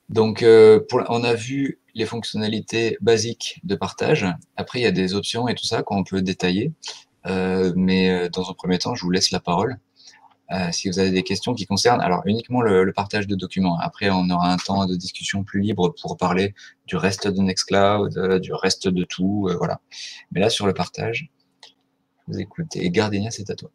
Donc, on a vu les fonctionnalités basiques de partage. Après, il y a des options et tout ça qu'on peut détailler. Mais dans un premier temps, je vous laisse la parole. Si vous avez des questions qui concernent, alors uniquement le partage de documents. Après, on aura un temps de discussion plus libre pour parler du reste de Nextcloud, du reste de tout, voilà. Mais là, sur le partage, vous écoutez. Et Gardenia, c'est à toi.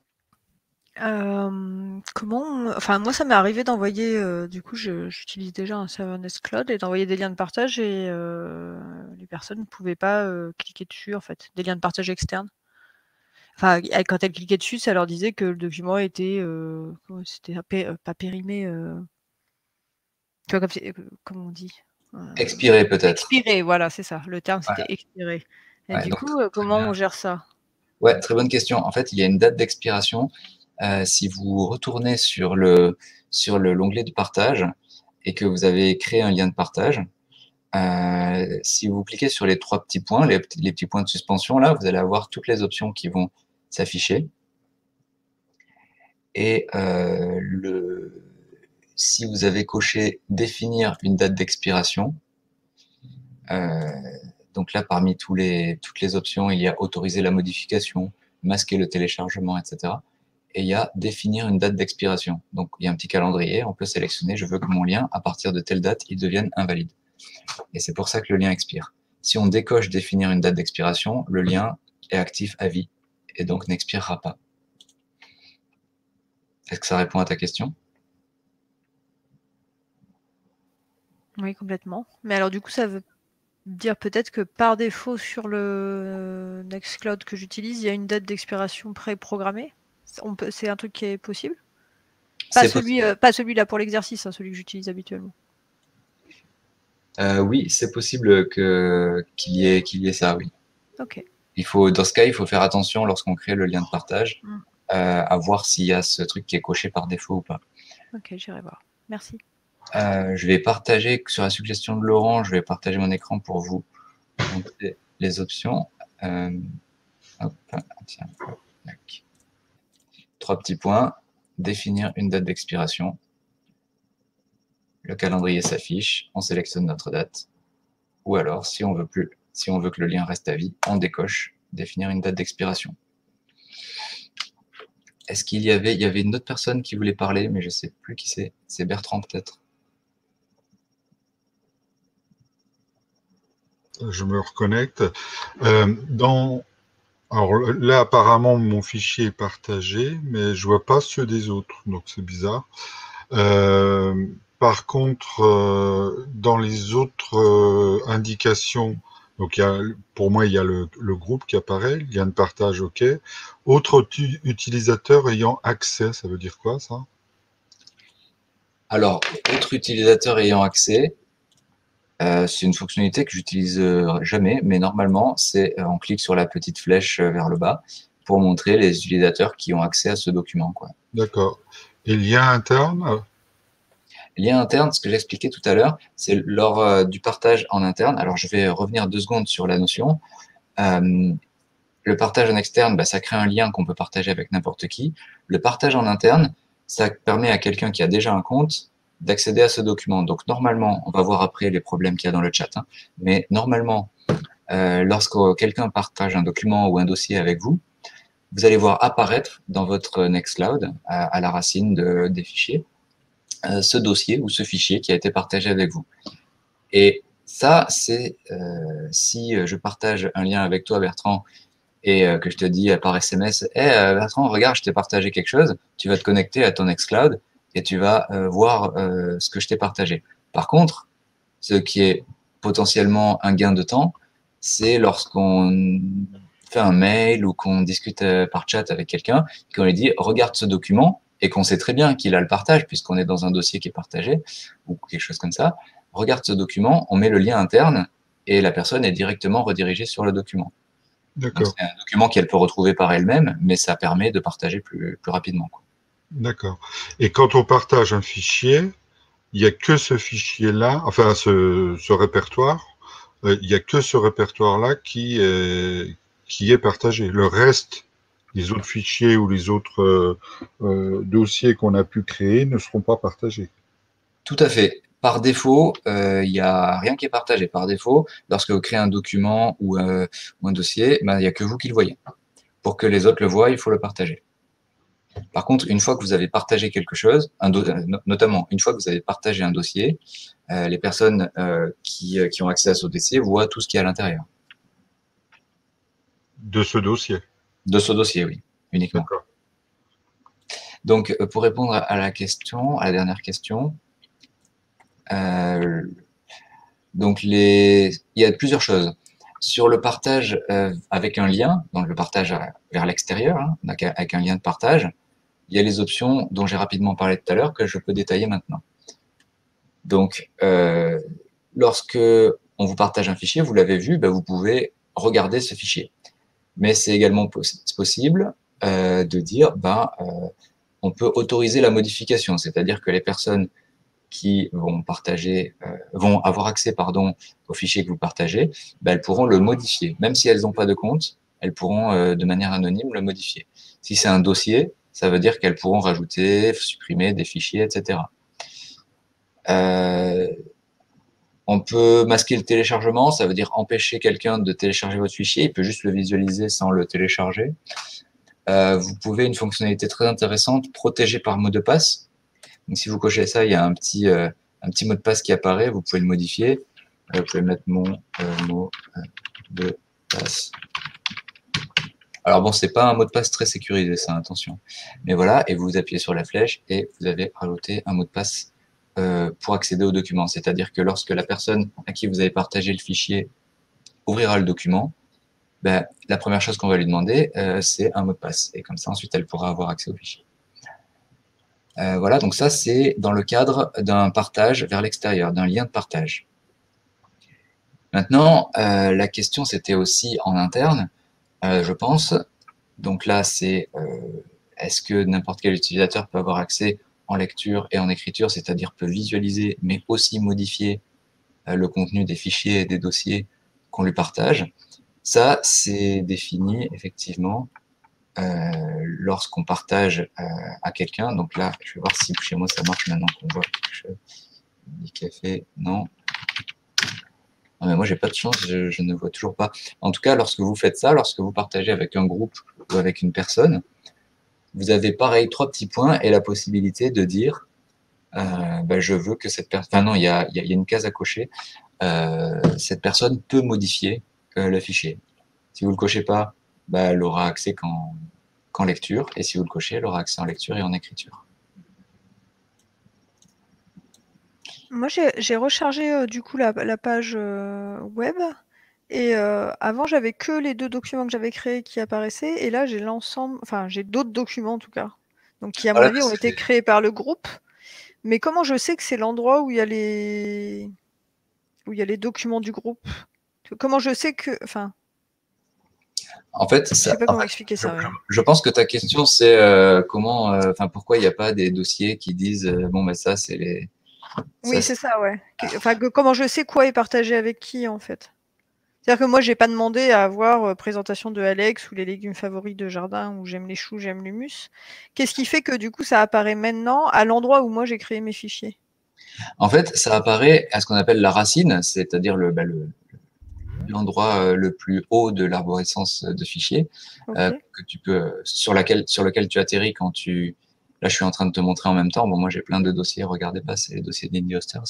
Enfin, moi, ça m'est arrivé d'envoyer, du coup, j'utilise déjà un serveur Nextcloud et d'envoyer des liens de partage et les personnes ne pouvaient pas cliquer dessus, en fait, des liens de partage externes. Enfin, quand elles cliquaient dessus, ça leur disait que le document était, c'était pas périmé, tu vois, comme on dit, Expiré peut-être. expiré, voilà, c'est ça. Le terme, c'était Ouais, expiré. Et ouais, du donc coup, très comment bien. on gère ça? Ouais, très bonne question. En fait, il y a une date d'expiration. Si vous retournez sur l'onglet de partage et que vous avez créé un lien de partage, si vous cliquez sur les trois petits points, les petits points de suspension, là, vous allez avoir toutes les options qui vont s'afficher. Et si vous avez coché définir une date d'expiration, euh, donc là, parmi toutes les options, il y a autoriser la modification, masquer le téléchargement, etc. Et il y a définir une date d'expiration. Donc il y a un petit calendrier, on peut sélectionner, je veux que mon lien, à partir de telle date, il devienne invalide. Et c'est pour ça que le lien expire. Si on décoche définir une date d'expiration, le lien est actif à vie et donc n'expirera pas. Est-ce que ça répond à ta question? Oui, complètement. Mais alors, du coup, ça veut dire peut-être que par défaut sur le Nextcloud que j'utilise, il y a une date d'expiration préprogrammée. C'est un truc qui est possible. C'est possible. Pas celui-là pour l'exercice, hein, celui que j'utilise habituellement. Oui, c'est possible qu'il y ait ça, oui. Ok. Dans ce cas, il faut faire attention lorsqu'on crée le lien de partage, Mm. à voir s'il y a ce truc qui est coché par défaut ou pas. Ok, j'irai voir. Merci. Je vais partager, sur la suggestion de Laurent, je vais partager mon écran pour vous montrer les options. Euh, hop, tiens, tac. Trois petits points. Définir une date d'expiration. Le calendrier s'affiche, on sélectionne notre date. Ou alors, si on veut que le lien reste à vie, on décoche définir une date d'expiration. Est-ce qu'il y avait une autre personne qui voulait parler, mais je sais plus qui c'est. C'est Bertrand peut-être. Je me reconnecte. Alors là, apparemment, mon fichier est partagé, mais je vois pas ceux des autres, donc c'est bizarre. Par contre, dans les autres indications, donc pour moi, il y a le groupe qui apparaît, le lien de partage, OK. Autre utilisateur ayant accès, ça veut dire quoi, ça? Alors, autre utilisateur ayant accès, c'est une fonctionnalité que j'utilise jamais, mais normalement, on clique sur la petite flèche vers le bas pour montrer les utilisateurs qui ont accès à ce document, quoi. D'accord. Et lien interne? Lien interne, ce que j'expliquais tout à l'heure, c'est lors du partage en interne. Alors, je vais revenir 2 secondes sur la notion. Euh, le partage en externe, bah, ça crée un lien qu'on peut partager avec n'importe qui. Le partage en interne, ça permet à quelqu'un qui a déjà un compte d'accéder à ce document. Donc, normalement, on va voir après les problèmes qu'il y a dans le chat, hein, mais normalement, lorsque quelqu'un partage un document ou un dossier avec vous, vous allez voir apparaître dans votre Nextcloud, à la racine des fichiers, ce dossier ou ce fichier qui a été partagé avec vous. Et ça, c'est si je partage un lien avec toi, Bertrand, et que je te dis par SMS, hey, Bertrand, regarde, je t'ai partagé quelque chose, tu vas te connecter à ton Nextcloud et tu vas voir ce que je t'ai partagé. Par contre, ce qui est potentiellement un gain de temps, c'est lorsqu'on fait un mail ou qu'on discute par chat avec quelqu'un, qu'on lui dit regarde ce document et qu'on sait très bien qu'il a le partage puisqu'on est dans un dossier qui est partagé ou quelque chose comme ça. Regarde ce document, on met le lien interne et la personne est directement redirigée sur le document. Donc D'accord. c'est un document qu'elle peut retrouver par elle-même, mais ça permet de partager plus rapidement, quoi. D'accord. Et quand on partage un fichier, il n'y a que ce fichier-là, enfin ce répertoire, il n'y a que ce répertoire-là qui est partagé. Le reste, les autres fichiers ou les autres dossiers qu'on a pu créer ne seront pas partagés. Tout à fait. par défaut, il n'y a rien qui est partagé. Par défaut, lorsque vous créez un document ou un dossier, ben, il n'y a que vous qui le voyez. Pour que les autres le voient, il faut le partager. Par contre, une fois que vous avez partagé quelque chose, notamment une fois que vous avez partagé un dossier, les personnes qui ont accès à ce dossier voient tout ce qui est à l'intérieur. De ce dossier. De ce dossier, oui, uniquement. D'accord. Donc, pour répondre à la question, à la dernière question, donc il y a plusieurs choses. Sur le partage avec un lien, donc le partage vers l'extérieur, hein, avec un lien de partage, il y a les options dont j'ai rapidement parlé tout à l'heure que je peux détailler maintenant. Donc, lorsque on vous partage un fichier, vous l'avez vu, ben, vous pouvez regarder ce fichier. Mais c'est également possible de dire, ben, on peut autoriser la modification, c'est-à-dire que les personnes qui vont partager, vont avoir accès, pardon, au fichier que vous partagez, ben, elles pourront le modifier. Même si elles n'ont pas de compte, elles pourront de manière anonyme le modifier. Si c'est un dossier, ça veut dire qu'elles pourront rajouter, supprimer des fichiers, etc. On peut masquer le téléchargement, ça veut dire empêcher quelqu'un de télécharger votre fichier, il peut juste le visualiser sans le télécharger. Vous pouvez, une fonctionnalité très intéressante, protéger par mot de passe. Donc si vous cochez ça, il y a un petit mot de passe qui apparaît, vous pouvez le modifier. Vous pouvez mettre mon mot de passe. Alors bon, c'est pas un mot de passe très sécurisé, ça, attention. Mais voilà, et vous appuyez sur la flèche et vous avez rajouté un mot de passe pour accéder au document. C'est-à-dire que lorsque la personne à qui vous avez partagé le fichier ouvrira le document, ben, la première chose qu'on va lui demander, c'est un mot de passe. Et comme ça, ensuite, elle pourra avoir accès au fichier. Voilà, donc ça, c'est dans le cadre d'un partage vers l'extérieur, d'un lien de partage. Maintenant, la question, c'était aussi en interne, je pense. Donc là, c'est est-ce que n'importe quel utilisateur peut avoir accès en lecture et en écriture, c'est-à-dire peut visualiser, mais aussi modifier le contenu des fichiers et des dossiers qu'on lui partage. Ça, c'est défini effectivement lorsqu'on partage à quelqu'un. Donc là, je vais voir si chez moi ça marche maintenant qu'on voit quelque chose. Du café, non. Non, mais moi, j'ai pas de chance, je ne vois toujours pas. En tout cas, lorsque vous faites ça, lorsque vous partagez avec un groupe ou avec une personne, vous avez pareil 3 petits points et la possibilité de dire ben, je veux que cette personne... Enfin non, il y a une case à cocher. Cette personne peut modifier le fichier. Si vous ne le cochez pas, ben, elle aura accès qu'en lecture. Et si vous le cochez, elle aura accès en lecture et en écriture. Moi, j'ai rechargé du coup la page web. Et avant, j'avais que les 2 documents que j'avais créés qui apparaissaient. Et là, j'ai l'ensemble, enfin, j'ai d'autres documents en tout cas. Donc, qui, à mon avis, ont été créés par le groupe. Mais comment je sais que c'est l'endroit où il y a les documents du groupe? Comment je sais que, enfin. En fait, je sais pas comment expliquer ça. Je pense que ta question, c'est comment, enfin, pourquoi il n'y a pas des dossiers qui disent bon, ben ça, c'est les. Oui, c'est ça, ouais. Enfin, comment je sais quoi est partagé avec qui, en fait. C'est-à-dire que moi, j'ai pas demandé à avoir présentation de Alex ou les légumes favoris de jardin ou j'aime les choux, j'aime l'humus. Qu'est-ce qui fait que du coup, ça apparaît maintenant à l'endroit où moi j'ai créé mes fichiers? En fait, ça apparaît à ce qu'on appelle la racine, c'est-à-dire l'endroit le plus haut de l'arborescence de fichiers que tu peux, sur lequel tu atterris quand tu. Là, je suis en train de te montrer en même temps. Bon, moi, j'ai plein de dossiers. Regardez pas, c'est les dossiers d'Indie Hosters.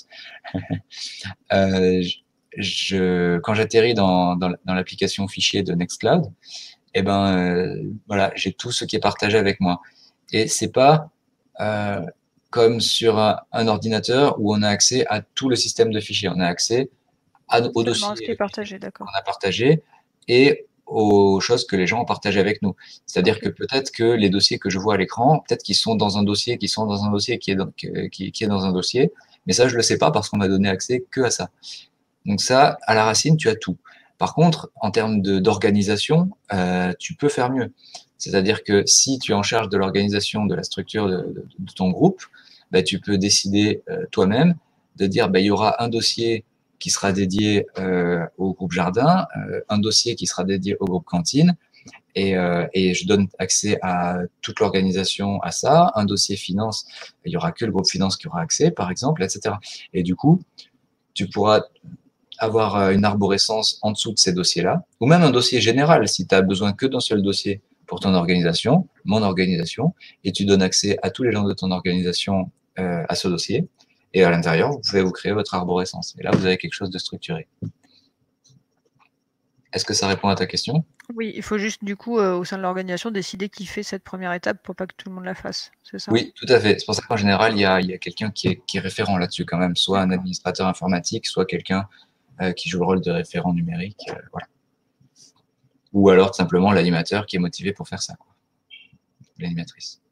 Quand j'atterris dans l'application fichier de Nextcloud, eh ben, voilà, j'ai tout ce qui est partagé avec moi. Et c'est pas comme sur un ordinateur où on a accès à tout le système de fichiers. On a accès au dossier qui est partagé, d'accord. qu'on a partagé et aux choses que les gens ont partagées avec nous. C'est-à-dire que peut-être que les dossiers que je vois à l'écran, peut-être qu'ils sont dans un dossier, qui sont dans un dossier, qui est dans un dossier, mais ça, je le sais pas parce qu'on m'a donné accès que à ça. Donc ça, à la racine, tu as tout. Par contre, en termes d'organisation, tu peux faire mieux. C'est-à-dire que si tu es en charge de l'organisation, de la structure de ton groupe, bah, tu peux décider toi-même de dire bah, il y aura un dossier qui sera dédié au groupe jardin, un dossier qui sera dédié au groupe cantine, et je donne accès à toute l'organisation à ça. Un dossier finance, il n'y aura que le groupe finance qui aura accès, par exemple, etc. Et du coup, tu pourras avoir une arborescence en dessous de ces dossiers-là, ou même un dossier général, si tu as besoin que d'un seul dossier pour ton organisation, mon organisation, et tu donnes accès à tous les gens de ton organisation à ce dossier, et à l'intérieur, vous pouvez vous créer votre arborescence. Et là, vous avez quelque chose de structuré. Est-ce que ça répond à ta question? Oui, il faut juste, du coup, au sein de l'organisation, décider qui fait cette première étape pour pas que tout le monde la fasse, c'est ça? Oui, tout à fait. C'est pour ça qu'en général, il y a quelqu'un qui est référent là-dessus quand même, soit un administrateur informatique, soit quelqu'un qui joue le rôle de référent numérique, voilà. Ou alors tout simplement l'animateur qui est motivé pour faire ça, l'animatrice.